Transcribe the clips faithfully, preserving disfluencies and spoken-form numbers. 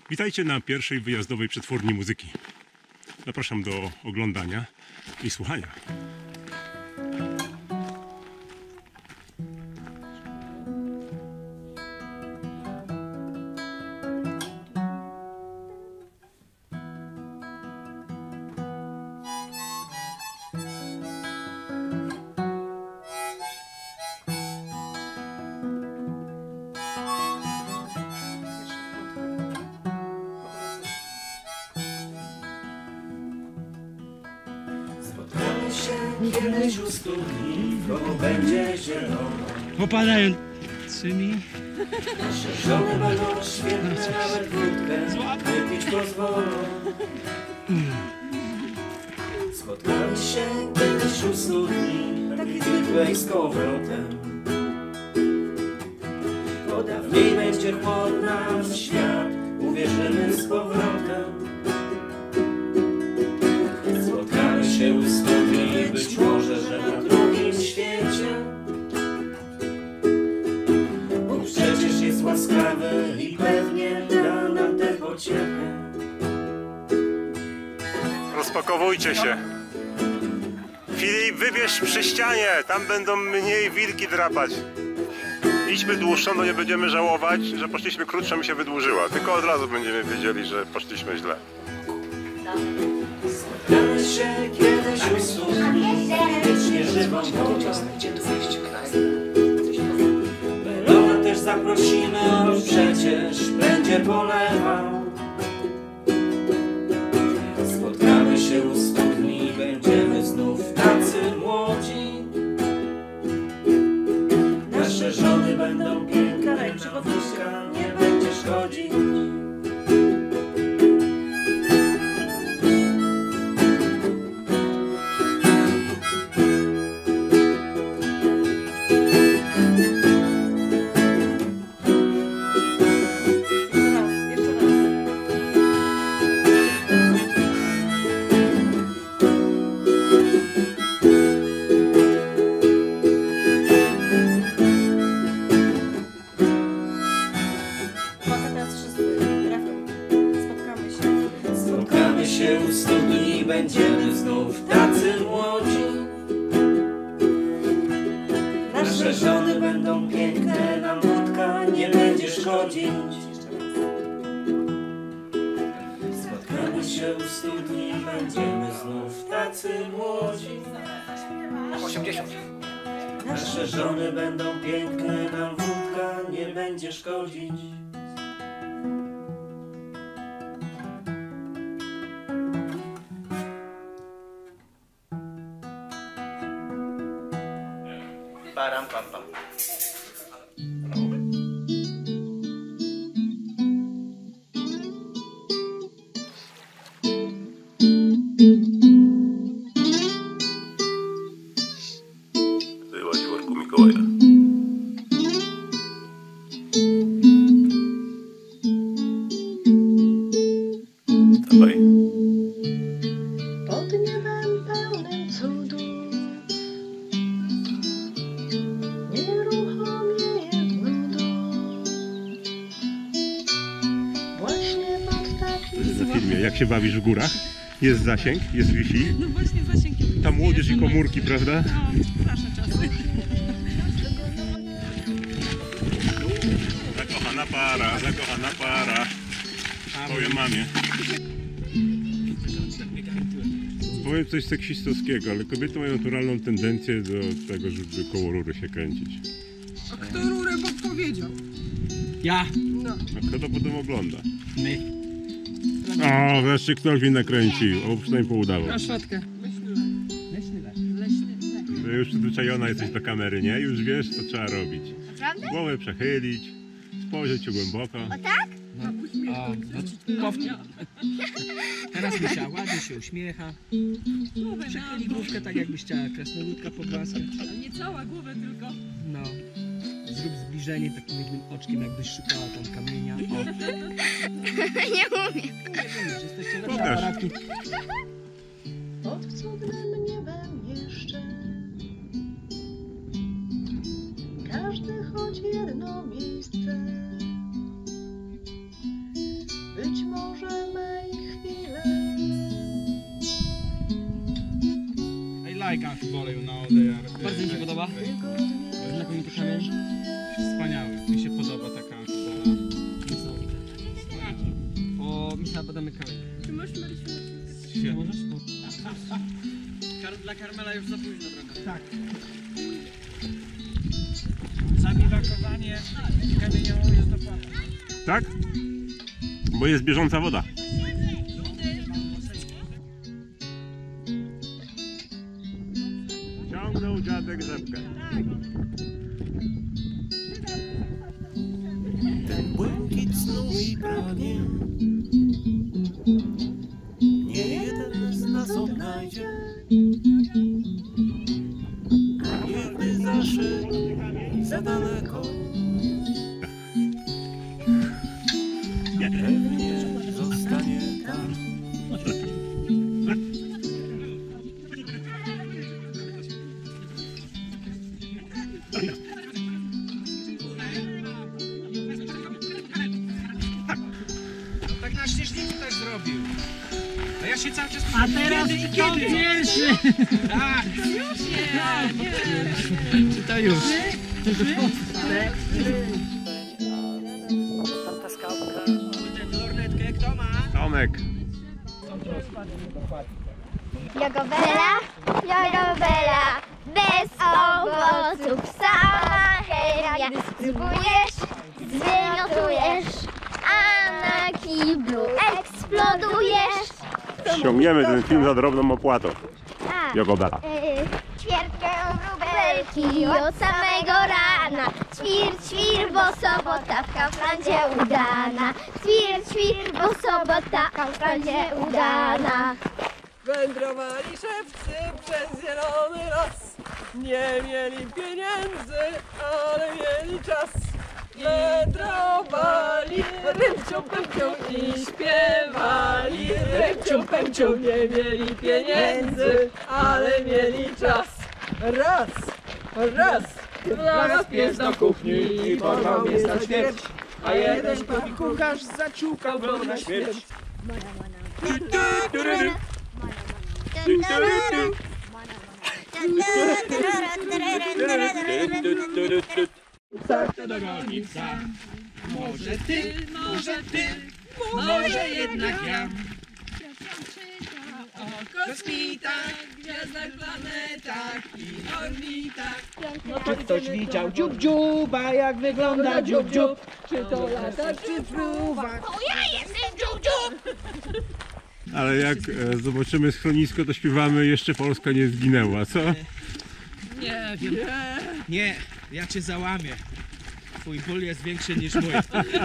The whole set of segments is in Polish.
Witajcie na pierwszej wyjazdowej przetwórni muzyki. Zapraszam do oglądania i słuchania. Kiedyś u studni, koło będzie zielono. Popadającymi. Nasze żony będą świetne, nawet wódkę wypić pozwolą. Spotkamy się kiedyś u studni, takiej zwykłej z powrotem. Bo dawniej będzie chłodna w świat, uwierzymy z powrotem. Spotkamy się u studni, być może, że na drugim świecie. Bo przecież jest łaskawy i pewnie da nam tę pociechę. Rozpakowujcie się. Filip, wybierz przy ścianie, tam będą mniej wilki drapać. Idźmy dłuższą, no nie będziemy żałować, że poszliśmy krótszą i się wydłużyła. Tylko od razu będziemy wiedzieli, że poszliśmy źle. Spotkamy się kiedyś u studni, wiecznie żywą wodą. Melona też zaprosimy, on przecież będzie polewał. Spotkamy się u studni, będziemy znów tacy młodzi. Nasze żony będą piękne, nam wódka nie będzie szkodzić. Spotkamy się u studni, będziemy znów tacy młodzi. Nasze żony będą piękne, nam wódka nie będzie szkodzić. Spotkamy się u studni, będziemy znów tacy młodzi. osiemdziesiąt. Nasze żony będą piękne, nam wódka nie będzie szkodzić. Param, pam, pam. Wyłaź worku Mikołaja. Dawaj. Pod niebem pełnym cudów nieruchomieje w nudu. Właśnie pod takim Na filmie, jak się bawisz w górach? Jest zasięg, jest Wi-Fi. No właśnie zasięg. Ta młodzież i komórki, prawda? No, proszę czasy. Zakochana para, zakochana para. Powiem mamie. Powiem coś seksistowskiego, ale kobiety mają naturalną tendencję do tego, żeby koło rury się kręcić. A kto rurę podpowiedział? Ja. No. A kto to potem ogląda? My. O, wreszcie ktoś mi nakręcił, o, przynajmniej poudało. Na szatkę. Ty już przyzwyczajona jesteś do kamery, nie? Już wiesz, co trzeba robić. Naprawdę? Głowę przechylić, spojrzeć głęboko. O tak? No, o, no, pow- Teraz Misia ładnie się uśmiecha. Przechyli główkę tak, jakbyś chciała krasnoludka pogłaskać. Ale nie cała, głowę tylko. No. Zrób zbliżenie takim jednym oczkiem, jakbyś szukała tam kamienia. O. Nie umiem. Nie wiem, czy jesteście lepsze Pokaż. aparatki. Pod cudnym niebem jeszcze każdy choć jedno miejsce. Być I can't follow you now, they are... Bardzo mi się podoba. Znakomity kamień. Wspaniały, mi się podoba taka kupola. Niesamowite. O, mi się podoba kamień. Czy możesz Marysiu? Nie możesz? Bo... Kar dla Karmela już za późno trochę. Tak. Zabiwakowanie kamienioło jest opłatne. Tak? Bo jest bieżąca woda. Ciągnął dziadek rzepkę. Ten błękit snu i pragnie nie jeden z nas odnajdzie. A niechby zaszedł za daleko, pewnie zostanie tam. Tak na śnieżniku też zrobił. A ja się cały czas... A teraz kto pierwszy? Tak! Czy to już? Tamta skałka. Lornetkę kto ma? Tomek. Jogobela, jogobela, bez owoców sama chemia. Zbujesz, zwymiotujesz, a na kiblu eksplodujesz. Ściągniemy ten film za drobną opłatą. A, Jogobela. y, ćwiertkę wróbelki od samego rana. Ćwir, ćwir, bo sobota w Kauflandzie udana. Ćwir, ćwir, bo sobota w Kauflandzie udana. Wędrowali szewcy przez zielony las. Nie mieli pieniędzy, ale mieli czas. Wędrowali rybcią, pęcią i śpiewali. Rybcią, pęcią, nie mieli pieniędzy, ale mieli czas. Raz, raz, raz pies do kuchni i porwał mnie na śmierć. A jeden pan kucharz zaciukał go na śmierć. Starta do rolnica. Może ty, może ty, może jednak ja. O kosmitach, gwiazdach, planetach i orbitach. Czy ktoś widział dziób dziuba, jak wygląda dziób dziób? Czy to lata, czy fruwa? Ale jak e, zobaczymy schronisko, to śpiewamy Jeszcze Polska nie zginęła, co? Nie wiem. Nie, ja cię załamię. Twój ból jest większy niż mój.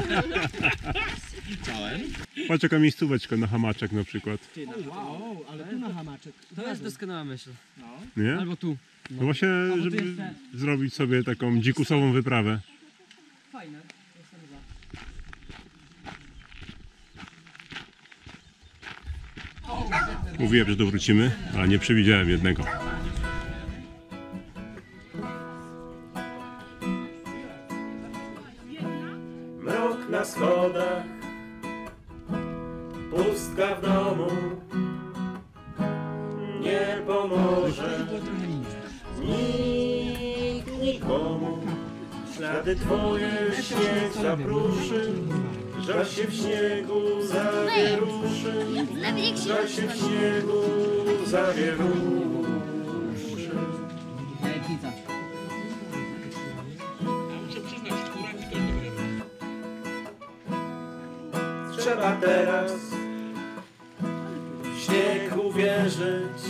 Czołem? Patrz jaka miejscóweczka na hamaczek na przykład. Wow, ale tu na hamaczek. To jest doskonała myśl. Nie? Albo tu. No właśnie, tu żeby jest te- zrobić sobie taką dzikusową wyprawę. Fajne. Jestem za. Mówiłem, że dowrócimy, ale nie przewidziałem jednego. Mrok na schodach, pustka w domu, nie pomoże nikt nikomu. Ślady twoje śnieg zapruszy, żal się w śniegu zawieruszy, żal się w śniegu zawieruszy. Jajecznica. Trzeba teraz w śnieg uwierzyć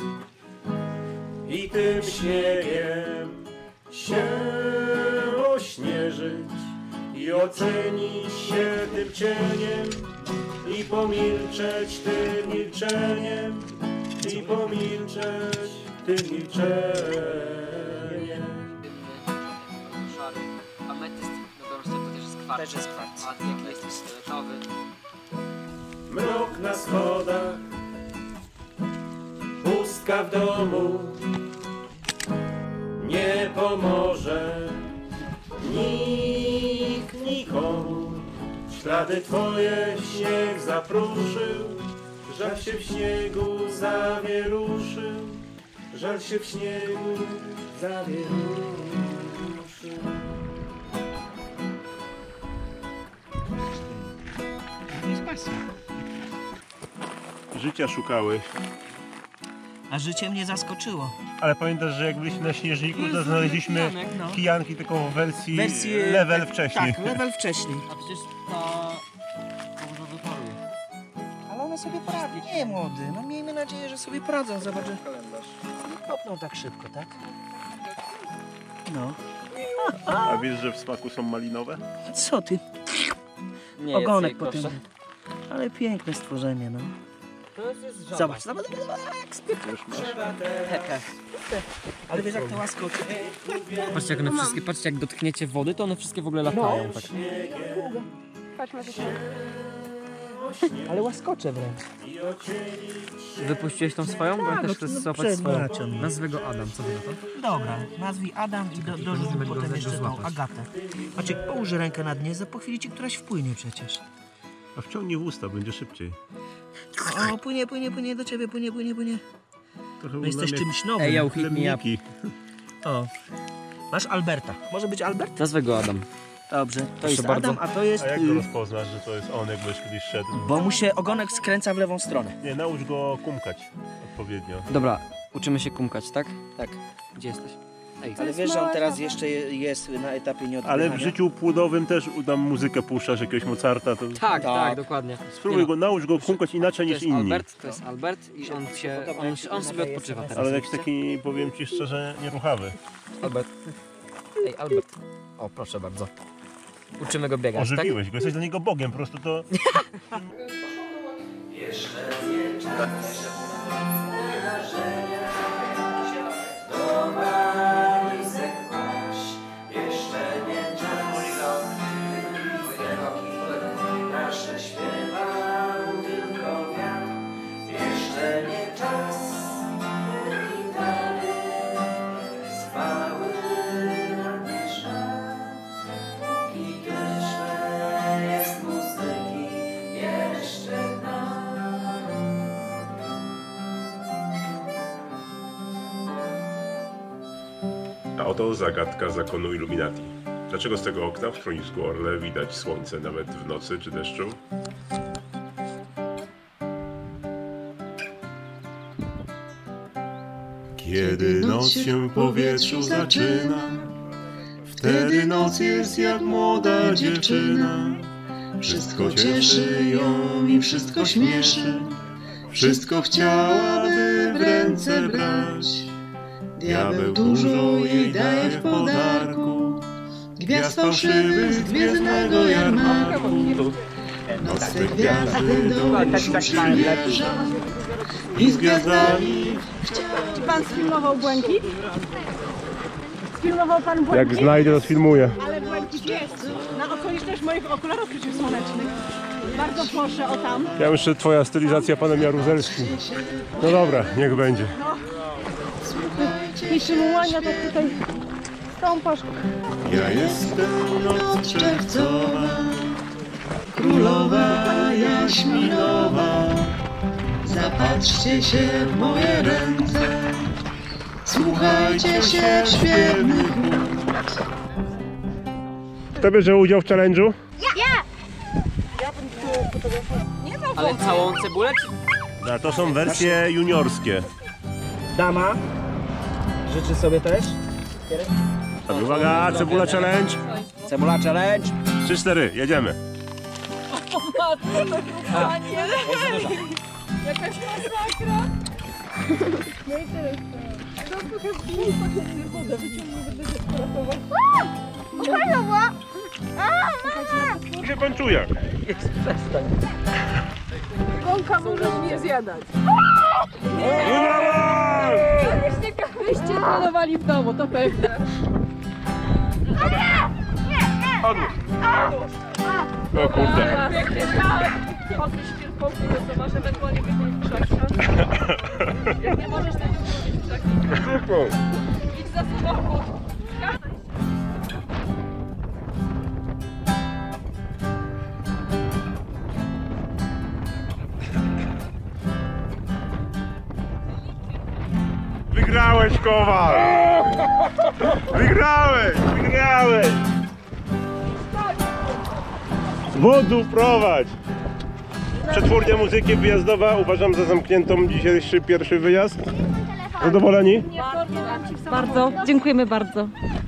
i tym śniegiem się ośnieżyć i ocenić się tym cieniem i pomilczeć tym milczeniem i pomilczeć tym milczeniem. Szary. Ametyst, no to też jest kwarc. Też jest kwarc. A jaki jest fioletowy? Mrok na schodach, pustka w domu, nie pomoże nikt nikomu. Ślady twoje śnieg zapruszył, żal się w śniegu zawieruszył żal się w śniegu zawieruszy. Życia szukałeś. A życie mnie zaskoczyło. Ale pamiętasz, że jak byliśmy na Śnieżniku, to znaleźliśmy kijanek, no. kijanki tylko w wersji, Wersji, level wcześniej. Tak, level wcześniej. A przecież ta... to może wyparuje. Ale one sobie poradzą. Nie, młody, no miejmy nadzieję, że sobie poradzą. Zobacz, że nie kopną tak szybko, tak? No. A wiesz, że w smaku są malinowe? Co ty? Nie Ogonek jest po tym. najgorsze. Ale piękne stworzenie, no. To jest żaba. Zobacz, zobacz, zobacz, jak spieprzy. Pepe. Ale wiesz, jak to łaskocze? Patrzcie jak one wszystkie, patrzcie jak dotkniecie wody, to one wszystkie w ogóle latają. Tak. Ale łaskocze wręcz. Wypuściłeś tą swoją? Bo ja Tak, też no, chcę no, złapać przed swoją. bracią. Nazwę go Adam, co wy na to? Dobra, nazwij Adam i do, dorzuć Nazwę go potem Zego jeszcze tą złapać. Agatę. Maciek, połóż rękę na dnie, za po chwili ci któraś wpłynie przecież. A wciągnij w usta, będzie szybciej. O, płynie, płynie, płynie do ciebie, płynie, płynie, płynie. Trochę No jesteś jak czymś nowym. Ej, yo, hit me up. plemniki. O. Masz Alberta. Może być Albert? Nazwę go Adam. Dobrze, to Proszę jest bardzo. Adam, a to jest... A jak y, go rozpoznasz, że to jest on, jak byś kiedyś szedł? Bo mu się ogonek skręca w lewą stronę. Nie, naucz go kumkać odpowiednio. Dobra, uczymy się kumkać, tak? Tak. Gdzie jesteś? Ej, Ale wiesz, że on teraz jeszcze je- jest na etapie nieodpychania? Ale w życiu płodowym też tam muzykę puszczasz, jakiegoś Mozarta, to tak, tak, Tak. dokładnie. spróbuj Nie go, naucz go kumkać inaczej To niż jest inni. Albert, to jest Albert i on się, on, on sobie odpoczywa teraz. Ale jakiś taki, powiem ci szczerze, nieruchawy. Albert. Ej, Albert. O, proszę bardzo. Uczymy go biegać, tak? Ożywiłeś go, jesteś dla niego Bogiem, po prostu to... Nasze śpiewam tylko wiatr. Jeszcze nie czas i dalej spały nad mieszam. Gigantyczne jest muzyki jeszcze nam. A oto zagadka zakonu Illuminati. Dlaczego z tego okna w schronisku Orle widać słońce nawet w nocy czy deszczu? Kiedy noc się w powietrzu zaczyna, wtedy noc jest jak młoda dziewczyna. Wszystko cieszy ją i wszystko śmieszy, wszystko chciałaby w ręce brać. Diabeł dużo jej daje w podarku, gwiazd fałszywych z gwiezdnego jarmarku. Nocne gwiazdy do uszu przymierza i z gwiazdami. Czy pan sfilmował Błękit? Sfilmował pan Błękit? Jak znajdę, to sfilmuję. Ale Błękit jest. Na okoliczność moich okularów przeciwsłonecznych. Bardzo proszę o tam. Ja myślę, twoja stylizacja panem Jaruzelskim. No dobra, niech będzie. I Szymułania to tutaj stąpasz. Ja jestem noc czerwcowa, królowa jaśminowa. Zapatrzcie się w moje ręce, słuchajcie się śpiewnych. Kto bierze udział w challenge'u? Ale całą cebulę czy... A to są wersje juniorskie. Dama. Życzy sobie też. Uwaga, cebula challenge. Cebula challenge. trzy cztery, jedziemy. Jakaś masakra. No i teraz to. To pokaż mi wodę, wyciągnij wodę, żeby uratować. Fajna była. A, mama! Jak się pan czuje? Gąka może mnie zjadać. Wyście, wyście trenowali w domu, to pewne. Odłóż. O kurde. Pięknie, tak. Chodź, śpiew, to masz ewentualnie wyjść krzaki. Jak nie możesz, to nie możesz krzaki. Super. Idź za samochód. Wygrałem! Wygrałeś, Kowal! Wygrałeś! Wygrałeś! Wodzu prowadź! Przetwórnia muzyki wyjazdowa uważam za zamkniętą dzisiejszy pierwszy wyjazd. Zadowoleni? Bardzo, dziękujemy bardzo.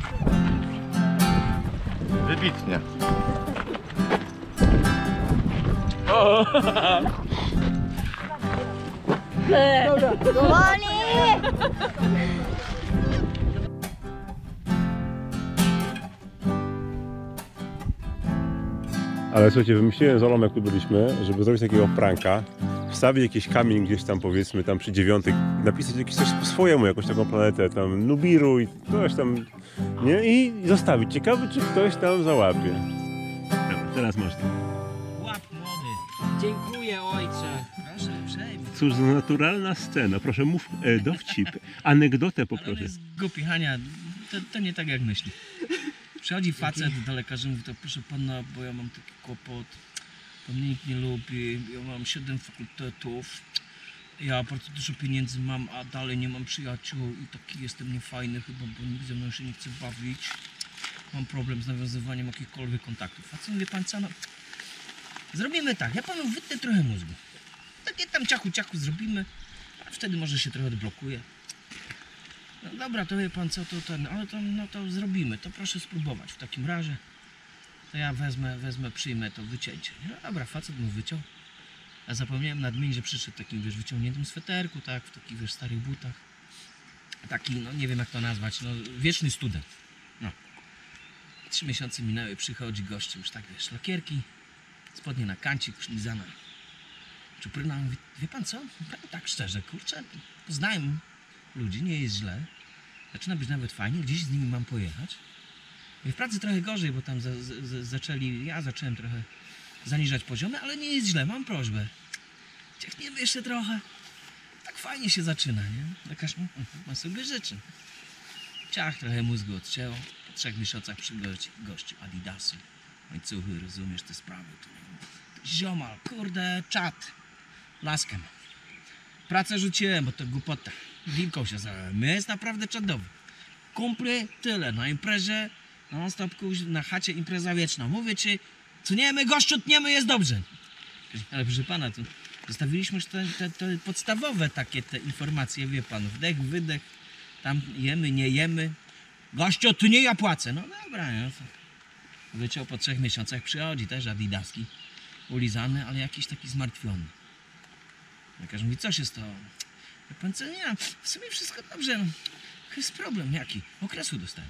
Wybitnie. Boli! Ale słuchajcie, wymyśliłem z Olą, jak tu byliśmy, żeby zrobić takiego pranka, wstawić jakiś kamień gdzieś tam, powiedzmy, tam przy dziewiątej, napisać jakieś coś po swojemu, jakąś taką planetę, tam Nubiru i coś tam, nie? I zostawić. Ciekawy, czy ktoś tam załapie. Dobra, teraz można. Łap młody. Dziękuję, ojcze. Proszę, przejmij. Cóż za naturalna scena. Proszę, mów e, dowcip, anegdotę poproszę. jest głupi, Hania. To, to nie tak jak myśli. Przychodzi facet do lekarza i mówi, to proszę pana, bo ja mam taki kłopot, to mnie nikt nie lubi, ja mam siedem fakultetów, ja bardzo dużo pieniędzy mam, a dalej nie mam przyjaciół i taki jestem niefajny chyba, bo nikt ze mną się nie chce bawić. Mam problem z nawiązywaniem jakichkolwiek kontaktów. A co mówi pan, co no? Zrobimy tak, ja panu wytnę trochę mózgu. Takie tam ciachu ciachu zrobimy, a wtedy może się trochę odblokuje. No dobra, to wie pan co, to ten, ale to, no to zrobimy, to proszę spróbować. W takim razie to ja wezmę, wezmę, przyjmę to wycięcie. No dobra, facet mu wyciął. Ja zapomniałem nadmienić, że przyszedł w takim, wiesz, wyciągniętym sweterku, tak, w takich, wiesz, starych butach. Taki, no nie wiem jak to nazwać, no wieczny student. No. Trzy miesiące minęły, przychodzi gościu, już tak, wiesz, lakierki, spodnie na kancik, szlizana. Czupryna mówi, wie pan co, powiem tak szczerze, kurczę, poznałem ludzi, nie jest źle. Zaczyna być nawet fajnie, gdzieś z nimi mam pojechać. I w pracy trochę gorzej, bo tam za, za, zaczęli, ja zacząłem trochę zaniżać poziomy, ale nie jest źle, mam prośbę. Ciechniemy jeszcze trochę. Tak fajnie się zaczyna, nie? Lekarz no, ma sobie życzy. Ciach, trochę mózgu odcięło. Po trzech miesiącach przygości gościu Adidasy. Łańcuchy, rozumiesz te sprawy. Ziomal, kurde, czad. Laskę mam. Pracę rzuciłem, bo to głupota. Wilką się zająłem. Jest naprawdę czadowy. Kumply, tyle. Na imprezie, non stop, na chacie impreza wieczna. Mówię ci, tniemy, gościu, tniemy, jest dobrze. Ale proszę pana, tu zostawiliśmy już te, te, te podstawowe takie te informacje, wie pan. Wdech, wydech, tam jemy, nie jemy. Gościu, tu nie ja płacę. No dobra, no to wyciął po trzech miesiącach, przychodzi też Adidaski. Ulizany, ale jakiś taki zmartwiony. Lekarz mówi, co się stało? Ja pan co, nie, w sumie wszystko dobrze. No. Jest problem jaki? Okresu dostałem.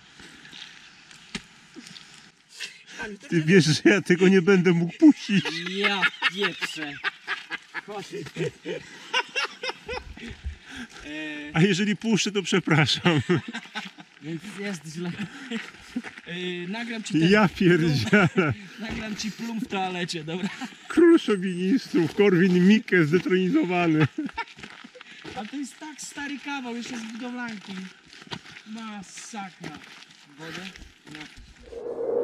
Ty wiesz, że ja tego nie będę mógł puścić. Ja pieprzę. A jeżeli puszczę, to przepraszam. Więc jest źle. Yy, nagram ci ten, Ja pierdzielę. nagram ci plum w toalecie, dobra? Król szowinistów, Korwin-Mikke zdetronizowany. Ale to jest tak stary kawał, jeszcze z budowlanki. Masakra. Wodę? No.